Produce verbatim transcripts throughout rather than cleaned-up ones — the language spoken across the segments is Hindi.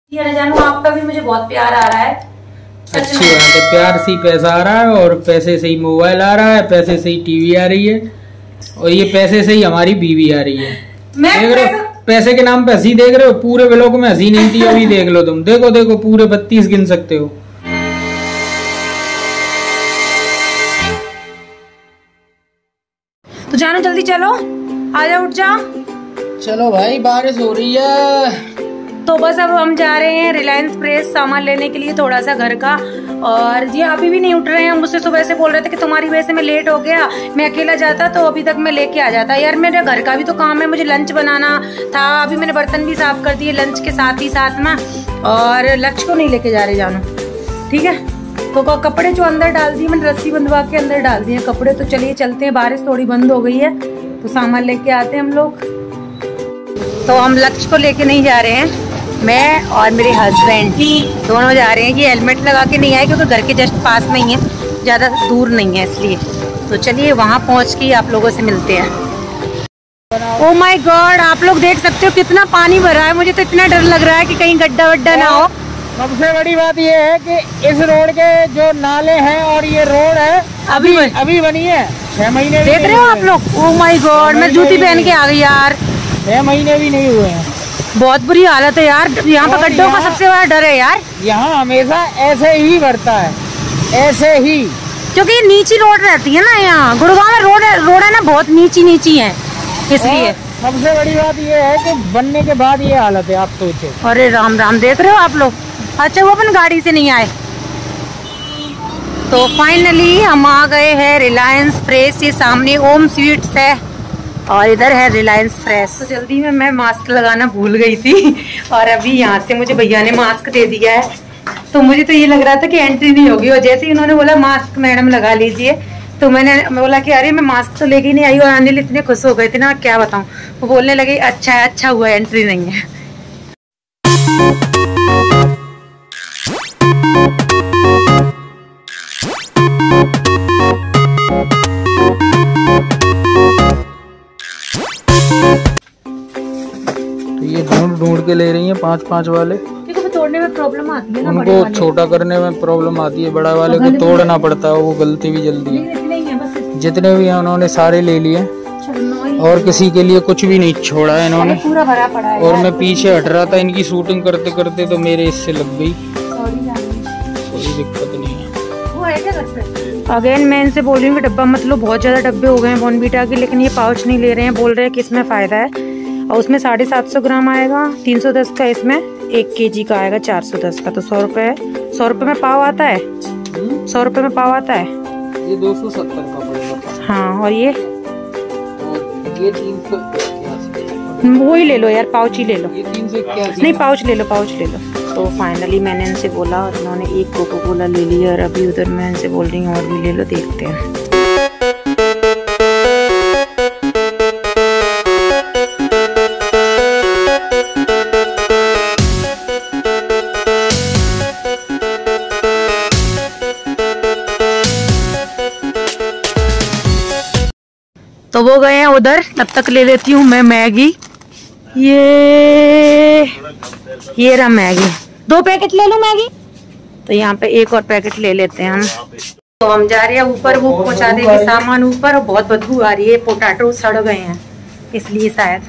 यार जानू आपका भी मुझे बहुत प्यार आ रहा है। अच्छी बात है, प्यार से ही पैसा आ रहा है और पैसे से ही मोबाइल आ रहा है, पैसे से ही टीवी आ रही है और ये पैसे से ही हमारी बीवी आ रही है। मैं देख रहे हो पैसे के नाम पे हंसी देख रहे हो, पूरे ब्लॉक में हंसी नहीं थी, अभी देख लो तुम, देखो देखो पूरे बत्तीस गिन सकते हो। तो जानो जल्दी चलो, आजा उठ जा। चलो भाई बारिश हो रही है। तो बस अब हम जा रहे हैं रिलायंस फ्रेश सामान लेने के लिए थोड़ा सा घर का। और ये अभी भी नहीं उठ रहे हैं, मुझसे सुबह से बोल रहे थे कि तुम्हारी वजह से मैं लेट हो गया, मैं अकेला जाता तो अभी तक मैं लेके आ जाता। यार मेरे घर का भी तो काम है, मुझे लंच बनाना था, अभी मैंने बर्तन भी साफ कर दिए लंच के साथ ही साथ में। और लंच को नहीं लेके जा रहे जानो, ठीक है। तो कपड़े जो अंदर डाल दिए मैंने, रस्सी बंधवा के अंदर डाल दिए कपड़े। तो चलिए चलते हैं, बारिश थोड़ी बंद हो गई है तो सामान लेके आते हैं हम लोग। तो हम लक्ष्य को लेके नहीं जा रहे हैं, मैं और मेरे हस्बैंड दोनों जा रहे हैं। ये हेलमेट लगा के नहीं आए क्योंकि घर के जस्ट पास में ही है, ज़्यादा दूर नहीं है इसलिए। तो चलिए वहाँ पहुँच के आप लोगों से मिलते हैं। ओह माय गॉड, आप लोग देख सकते हो कितना पानी भरा है। मुझे तो इतना डर लग रहा है कि कहीं गड्ढा वड्ढा ना हो। सबसे बड़ी बात ये है कि इस रोड के जो नाले हैं और ये रोड है अभी अभी बनी है, छह महीने देख रहे हो आप लोग। ओह माय गॉड, मैं जूती पहन के आ गई यार, छह महीने भी नहीं हुए हैं। बहुत बुरी हालत है यार, यहाँ पर गड्ढों का सबसे बड़ा डर है यार। यहाँ हमेशा ऐसे ही बढ़ता है, ऐसे ही, क्योंकि ये नीची रोड रहती है ना। यहाँ गुड़गांव में रोड रोड है ना बहुत नीची नीची है, इसलिए। सबसे बड़ी बात ये है कि बनने के बाद ये हालत है, आप सोचो। अरे राम राम, देख रहे हो आप लोग। अच्छा वो अपन गाड़ी से नहीं आए। तो फाइनली हम आ गए हैं रिलायंस फ्रेश। ये सामने ओम स्वीट्स है और इधर है रिलायंस फ्रेश। तो जल्दी में मैं मास्क लगाना भूल गई थी और अभी यहाँ से मुझे भैया ने मास्क दे दिया है। तो मुझे तो ये लग रहा था कि एंट्री नहीं होगी, और जैसे ही उन्होंने बोला मास्क मैडम लगा लीजिए, तो मैंने बोला कि अरे मैं मास्क तो लेके नहीं आई। और अनिल इतने खुश हो गए थे ना, क्या बताऊँ। वो बोलने लगे अच्छा है, अच्छा हुआ एंट्री नहीं है। तो ये ढूंढ ढूंढ के ले रही हैं पांच पांच वाले, क्योंकि तोड़ने में प्रॉब्लम आती है ना, उनको छोटा करने में प्रॉब्लम आती है, बड़ा वाले को तोड़ना पड़ता है, वो गलती भी जल्दी है। जितने भी हैं उन्होंने सारे ले लिए और किसी के लिए कुछ भी नहीं छोड़ा है इन्होंने, पूरा भरा पड़ा है। और मैं पीछे हट रहा था इनकी शूटिंग करते करते, तो मेरे इससे लग गई। कोई दिक्कत नहीं है। अगेन मैं इनसे बोल रही हूँ कि डब्बा मत लो, बहुत ज्यादा डब्बे हो गए हैं बॉर्नवीटा के, लेकिन ये पाउच नहीं ले रहे हैं। बोल रहे हैं कि इसमें फायदा है और उसमें साढ़े सात सौ ग्राम आएगा, तीन सौ दस का, इसमें एक केजी का आएगा चार सौ दस का। तो सौ रुपए है, सौ रुपए में पाव आता है, सौ रुपए में पाव आता है। ये दो सौ सत्तर का पड़ेगा। हाँ, और ये और ये तीन सौ वो ही ले लो यार, पाउच ही ले लो। ये तीन सौ इक्यासी नहीं, पाउच ले लो, पाउच ले लो। तो फाइनली मैंने इनसे बोला और इन्होंने एक कोको कोला ले लिया, और अभी उधर मैं इनसे बोल रही हूँ और भी ले लो, देखते हैं। तो वो गए हैं उधर, तब तक ले लेती हूँ मैं मैगी। ये ये रहा मैगी, दो पैकेट ले लूं मैगी। तो यहाँ पे एक और पैकेट ले लेते हैं हम। तो हम जा रहे हैं ऊपर, वो पहुँचा देंगे सामान ऊपर, और बहुत बदबू आ रही है, पोटैटो सड़ गए हैं इसलिए शायद।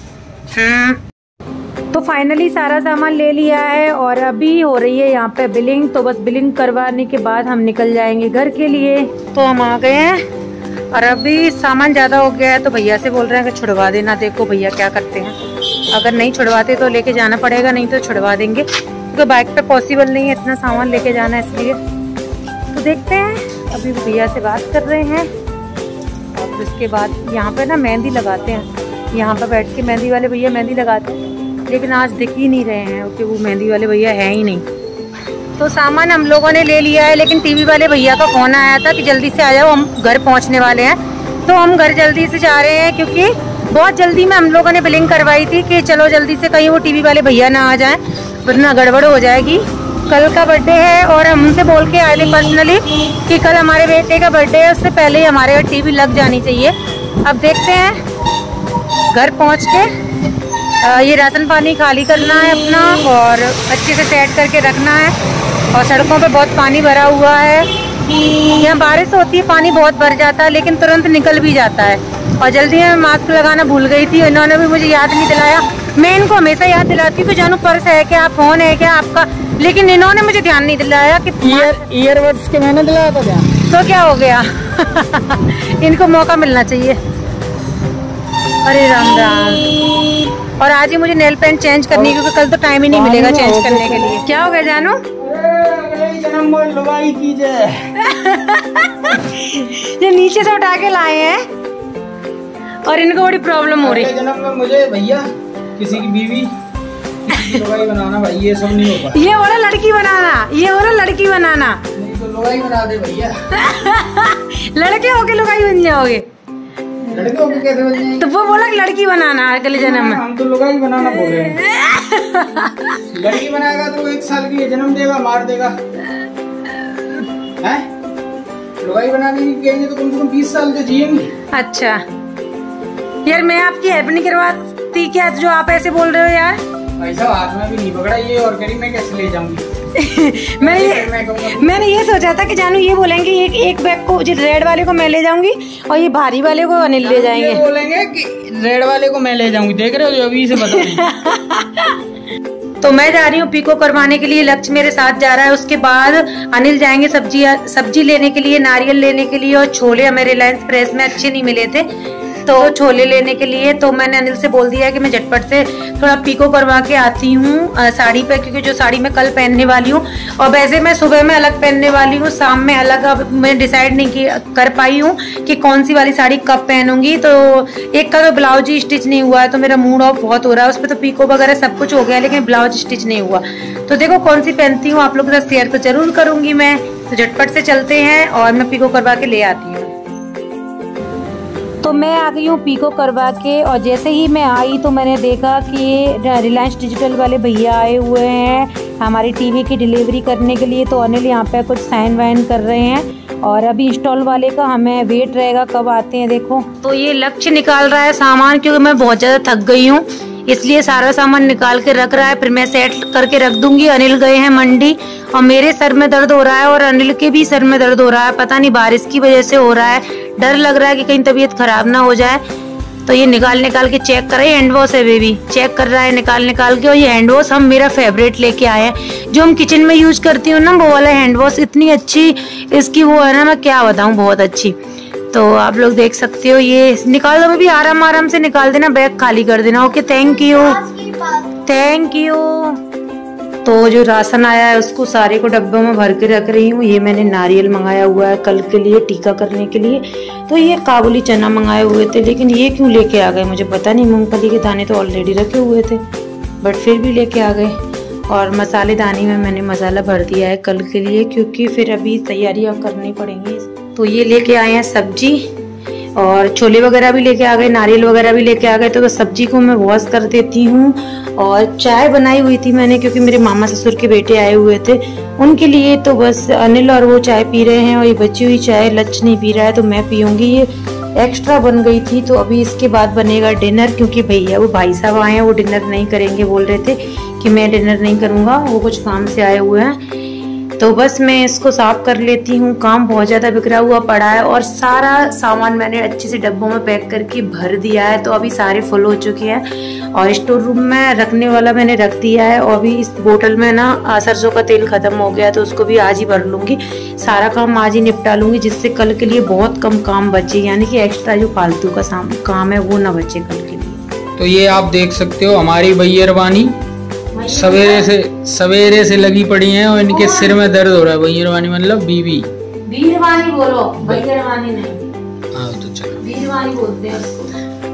हम्म तो फाइनली सारा सामान ले लिया है और अभी हो रही है यहाँ पे बिलिंग। तो बस बिलिंग करवाने के बाद हम निकल जाएंगे घर के लिए। तो हम आ गए हैं और अभी सामान ज़्यादा हो गया है, तो भैया से बोल रहे हैं कि छुड़वा देना। देखो भैया क्या करते हैं, अगर नहीं छुड़वाते तो लेके जाना पड़ेगा, नहीं तो छुड़वा देंगे, क्योंकि बाइक पे पॉसिबल नहीं है इतना सामान लेके जाना, इसलिए। तो देखते हैं, अभी भैया से बात कर रहे हैं। और उसके बाद यहाँ पे ना मेहंदी लगाते हैं, यहाँ पे बैठ के मेहंदी वाले भैया मेहंदी लगाते हैं, लेकिन आज दिख ही नहीं रहे हैं क्योंकि वो मेहंदी वाले भैया है ही नहीं। तो सामान हम लोगों ने ले लिया है, लेकिन टीवी वाले भैया का फोन आया था कि जल्दी से आ जाओ, हम घर पहुंचने वाले हैं। तो हम घर जल्दी से जा रहे हैं, क्योंकि बहुत जल्दी में हम लोगों ने बिलिंग करवाई थी कि चलो जल्दी से, कहीं वो टीवी वाले भैया ना आ जाएं, वरना गड़बड़ हो जाएगी। कल का बर्थडे है और हम उनसे बोल के आए थे पर्सनली कि कल हमारे बेटे का बर्थडे है, उससे पहले ही हमारे घर टीवी लग जानी चाहिए। अब देखते हैं घर पहुँच के ये राशन पानी खाली करना है अपना और अच्छे से सेट करके रखना है। और सड़कों पे बहुत पानी भरा हुआ है। यहाँ बारिश होती है, पानी बहुत भर जाता है, लेकिन तुरंत निकल भी जाता है। और जल्दी में मास्क लगाना भूल गई थी, इन्होंने भी मुझे याद नहीं दिलाया। मैं इनको हमेशा याद दिलाती हूँ कि जानू पर्स है क्या, फोन है क्या आपका, लेकिन इन्होंने मुझे ध्यान नहीं दिलाया कि ईयरबड्स के मैंने दिलाया था ध्यान। तो क्या हो गया इनको मौका मिलना चाहिए। अरे राम राम। और आज ही मुझे नेल पेंट चेंज करनी है, क्योंकि कल तो टाइम ही नहीं मिलेगा चेंज करने के लिए। क्या हो गया जानू? ये नीचे से उठा के लाए हैं और इनको बड़ी प्रॉब्लम हो रही है। जन्म में मुझे भैया किसी की बीवी लुगाई बनाना भाई, ये सब नहीं हो पाया। ये हो रहा लड़की बनाना, ये हो रहा लड़की बनाना। नहीं तो लुगाई बना दे भैया। लड़के होके लुगाई बन जाओगे? लड़के होके कैसे बन जाएंगे? तो वो बोला कि लड़की बनाना अगले जन्म में। हम तो लुगाई बनाना बोल रहे हैं। लड़की बनाएगा तो एक साल के लिए जन्म देगा, मार देगा। हैं? लुगाई बनाने की कहेंगे तो कम से कम बीस साल तो जिएंगे। अच्छा यार, मैं आपकी हेल्प नहीं करवाती क्या जो आप ऐसे बोल रहे हो यार? भाई साहब हाथ में भी नहीं पकड़ा ये, और करी मैं कैसे ले जाऊंगी? मैंने ये मैंने ये सोचा था कि जानू ये बोलेंगे एक एक बैग को रेड वाले को मैं ले जाऊंगी और ये भारी वाले को अनिल ले जाएंगे। ये बोलेंगे कि रेड वाले को मैं ले जाऊंगी। देख रहे हो जो अभी से बता। तो मैं जा रही हूँ पीको करवाने के लिए, लक्ष्य मेरे साथ जा रहा है। उसके बाद अनिल जाएंगे सब्जी सब्जी लेने के लिए, नारियल लेने के लिए, और छोले हमें रिलायंस प्रेस में अच्छे नहीं मिले थे तो छोले लेने के लिए। तो मैंने अनिल से बोल दिया है कि मैं झटपट से थोड़ा पीको करवा के आती हूँ साड़ी पे, क्योंकि जो साड़ी मैं कल पहनने वाली हूँ, और वैसे मैं सुबह में अलग पहनने वाली हूँ, शाम में अलग। अब मैं डिसाइड नहीं कर पाई हूँ कि कौन सी वाली साड़ी कब पहनूंगी। तो एक का तो ब्लाउज ही स्टिच नहीं हुआ है, तो मेरा मूड ऑफ बहुत हो रहा है। उस पर तो पीको वगैरह सब कुछ हो गया, लेकिन ब्लाउज स्टिच नहीं हुआ। तो देखो कौन सी पहनती हूँ, आप लोगों के साथ शेयर तो जरूर करूंगी मैं। तो झटपट से चलते हैं और मैं पीको करवा के ले आती हूँ। तो मैं आ गई हूँ पीको करवा के, और जैसे ही मैं आई तो मैंने देखा कि ये रिलायंस डिजिटल वाले भैया आए हुए हैं हमारी टीवी की डिलीवरी करने के लिए। तो अनिल यहाँ पे कुछ साइन वाइन कर रहे हैं, और अभी इंस्टॉल वाले का हमें वेट रहेगा कब आते हैं। देखो तो ये लक्ष्य निकाल रहा है सामान, क्योंकि मैं बहुत ज़्यादा थक गई हूँ, इसलिए सारा सामान निकाल के रख रहा है, फिर मैं सेट करके रख दूंगी। अनिल गए हैं मंडी, और मेरे सर में दर्द हो रहा है और अनिल के भी सर में दर्द हो रहा है। पता नहीं बारिश की वजह से हो रहा है, डर लग रहा है कि कहीं तबीयत खराब ना हो जाए। तो ये निकाल निकाल के चेक कर रहे हैं। हैंड वॉश है बेबी, चेक कर रहा है निकाल निकाल के। और ये हैंड वॉश हम मेरा फेवरेट लेके आए हैं, जो हम किचन में यूज करती हूँ ना, वो वाला हैंड वॉश। इतनी अच्छी इसकी वो है ना, मैं क्या बताऊँ, बहुत अच्छी। तो आप लोग देख सकते हो, ये निकाल दो बेबी, आराम आराम से निकाल देना, बैग खाली कर देना। Okay thank you thank you. तो जो राशन आया है उसको सारे को डब्बों में भर के रख रही हूँ। ये मैंने नारियल मंगाया हुआ है कल के लिए टीका करने के लिए। तो ये काबुली चना मंगाए हुए थे, लेकिन ये क्यों लेके आ गए मुझे पता नहीं। मूंगफली के दाने तो ऑलरेडी रखे हुए थे, बट फिर भी लेके आ गए। और मसाले दानी में मैंने मसाला भर दिया है कल के लिए, क्योंकि फिर अभी तैयारियां करनी पड़ेंगी। तो ये लेके आए हैं सब्जी, और छोले वगैरह भी लेके आ गए, नारियल वगैरह भी लेके आ गए। तो सब्जी को मैं वॉश कर देती हूँ। और चाय बनाई हुई थी मैंने, क्योंकि मेरे मामा ससुर के बेटे आए हुए थे उनके लिए। तो बस अनिल और वो चाय पी रहे हैं, और ये बची हुई चाय लक्ष्य नहीं पी रहा है तो मैं पीऊंगी। ये एक्स्ट्रा बन गई थी। तो अभी इसके बाद बनेगा डिनर, क्योंकि भैया वो भाई साहब आए हैं, वो डिनर नहीं करेंगे, बोल रहे थे कि मैं डिनर नहीं करूँगा, वो कुछ काम से आए हुए हैं। तो बस मैं इसको साफ कर लेती हूँ, काम बहुत ज़्यादा बिखरा हुआ पड़ा है। और सारा सामान मैंने अच्छे से डब्बों में पैक करके भर दिया है, तो अभी सारे फुल हो चुके हैं। और स्टोर रूम में रखने वाला मैंने रख दिया है। और अभी इस बोतल में ना सरसों का तेल खत्म हो गया, तो उसको भी आज ही भर लूँगी। सारा काम आज ही निपटा लूँगी, जिससे कल के लिए बहुत कम काम बचे, यानी कि एक्स्ट्रा जो फालतू का काम है वो ना बचे कल के लिए। तो ये आप देख सकते हो हमारी भैयरवानी सवेरे से सवेरे से लगी पड़ी हैं, और इनके सिर में दर्द हो रहा है। भैयरवानी मतलब बीवी, बीरवानी बोलो, भैयरवानी नहीं। हाँ तो चलो बीरवानी बोलते हैं उसको।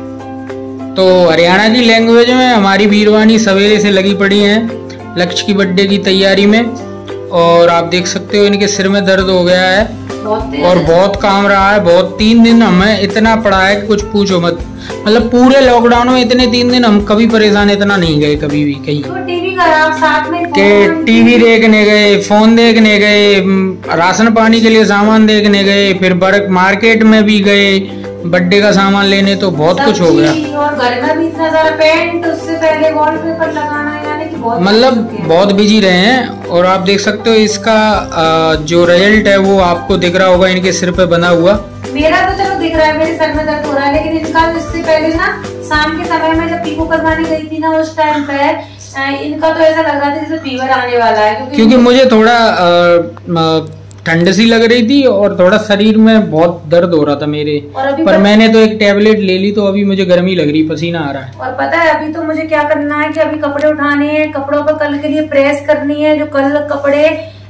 तो हरियाणा की लैंग्वेज में हमारी बीरवानी सवेरे से लगी पड़ी हैं लक्ष्य की बर्थडे की तैयारी में। और आप देख सकते हो इनके सिर में दर्द हो गया है, और बहुत काम रहा है। बहुत तीन दिन हमें इतना पड़ा है कि कुछ पूछो मत। मतलब पूरे लॉकडाउन में इतने तीन दिन हम कभी परेशान इतना नहीं गए कभी भी कहीं। तो टीवी खराब, साथ में के टीवी देखने गए, फोन देखने गए, राशन पानी के लिए सामान देखने गए, फिर मार्केट में भी गए, बर्थडे का सामान लेने, तो बहुत कुछ हो गया। और घर में भी इतना सारा पेंट, उससे पहले वॉलपेपर लगाना, यानी कि बहुत मतलब बहुत बिजी रहे हैं। और आप देख सकते हो इसका जो रिजल्ट है वो आपको दिख रहा होगा इनके सिर पे बना हुआ। मेरा तो चलो दिख रहा है, मेरे सर में दर्द हो रहा है, लेकिन इनका इससे पहले ना शाम के समय में जब पीको करवाने गई थी ना, उस टाइम पे इनका तो ऐसा लग रहा था जैसे फीवर आने वाला है, क्योंकि, क्योंकि मुझे थोड़ा ठंड सी लग रही थी और थोड़ा शरीर में बहुत दर्द हो रहा था मेरे। पर मैंने तो एक टेबलेट ले ली, तो अभी मुझे गर्मी लग रही, पसीना आ रहा है। और पता है अभी तो मुझे क्या करना है कि अभी कपड़े उठाने हैं, कपड़ों पर कल के लिए प्रेस करनी है, जो कल कपड़े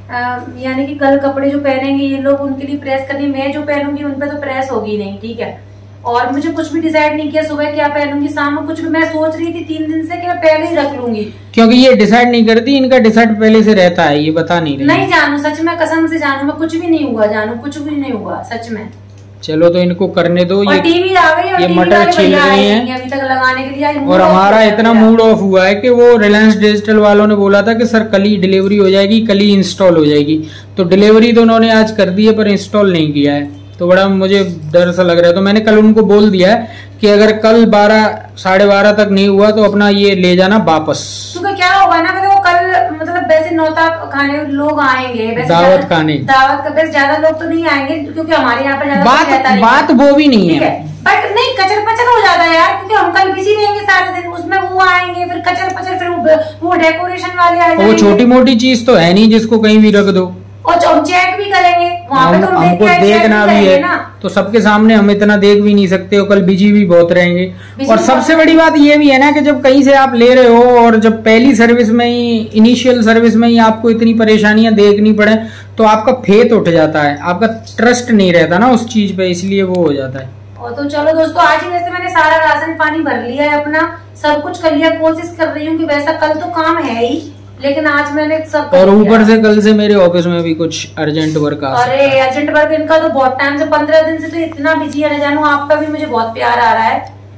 यानी कि कल कपड़े जो पहनेंगे ये लोग, उनके लिए प्रेस करनी। मैं जो पहनूंगी उनपे तो प्रेस होगी नहीं, ठीक है। और मुझे कुछ भी डिसाइड नहीं किया, सुबह क्या पहनूंगी, शाम में कुछ भी। मैं सोच रही थी तीन दिन से कि मैं पहले ही रख लूंगी, क्योंकि ये डिसाइड नहीं करती, इनका डिसाइड पहले से रहता है, ये बता नहीं रही। नहीं जानू, सच में कसम से जानू, मैं कुछ भी नहीं हुआ जानू, कुछ भी नहीं हुआ सच में। चलो तो इनको करने दो। और ये टीवी आ गई, और ये मटर छिल रही है अभी तक लगाने के लिए। और हमारा इतना मूड ऑफ हुआ है कि वो रिलायंस डिजिटल वालों ने बोला था कि सर कल ही डिलीवरी हो जाएगी, कल ही इंस्टॉल हो जाएगी। तो डिलीवरी तो उन्होंने आज कर दी है, पर इंस्टॉल नहीं किया है, तो बड़ा मुझे डर सा लग रहा है। तो मैंने कल उनको बोल दिया है कि अगर कल बारह साढ़े बारह तक नहीं हुआ तो अपना ये ले जाना वापस। क्योंकि क्या होगा ना, मतलब कल मतलब वैसे नौता खाने लोग आएंगे, वैसे दावत खाने, दावत का वैसे ज्यादा लोग तो नहीं आएंगे, क्योंकि हमारे यहाँ पे ज्यादा बात बात वो भी नहीं है, बट नहीं कचर पचर हो जाता है यार, क्योंकि हम कल बिजी रहेंगे सारे दिन, उसमें वो आएंगे, फिर कचर पचर, फिर वो डेकोरेशन वाले आएंगे। वो छोटी मोटी चीज तो है नहीं जिसको कहीं भी रख दो, और चेक भी करेंगे वहाँ पे, तो हम हमको देखना भी है ना, तो सबके सामने हम इतना देख भी नहीं सकते हो, कल बिजी भी बहुत रहेंगे। और सबसे बड़ी बात ये भी है ना कि जब कहीं से आप ले रहे हो और जब पहली सर्विस में ही, इनिशियल सर्विस में ही आपको इतनी परेशानियां देखनी पड़े, तो आपका फेथ उठ जाता है, आपका ट्रस्ट नहीं रहता ना उस चीज पे, इसलिए वो हो जाता है। और तो चलो दोस्तों, आज ही वैसे मैंने सारा राशन पानी भर लिया है अपना, सब कुछ कर लिया। कोशिश कर रही हूँ कि वैसा कल तो काम है ही, लेकिन आज मैंने सब। और ऊपर से कल से मेरे ऑफिस में भी कुछ अर्जेंट वर्क आ सकता है। अरे अर्जेंट वर्क इनका तो बहुत टाइम से, पंद्रह दिन से तो इतना बिजी है ना जानू। आपका भी मुझे बहुत प्यार आ रहा है,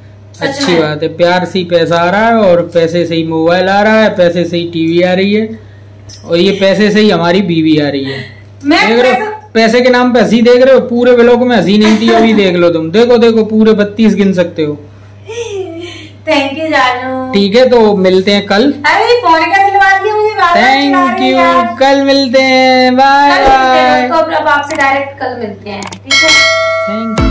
अच्छी बात है। प्यार से ही पैसा आ रहा है, और पैसे से ही मोबाइल आ रहा है, पैसे से ही टीवी आ रही है, और ये पैसे से ही हमारी बीवी आ रही है। मैं देख रहे हो, पैसे के नाम पे हंसी देख रहे हो, पूरे व्लॉग में हंसी नहीं थी, अभी देख लो तुम, देखो देखो पूरे बत्तीस गिन सकते हो। थैंक यू जानू। ठीक है, तो मिलते हैं कल। अरे फोन का दिलवा दिया मुझे, थैंक यू, कल मिलते हैं, बाय बाय। आपसे डायरेक्ट कल मिलते हैं, ठीक है, थैंक यू।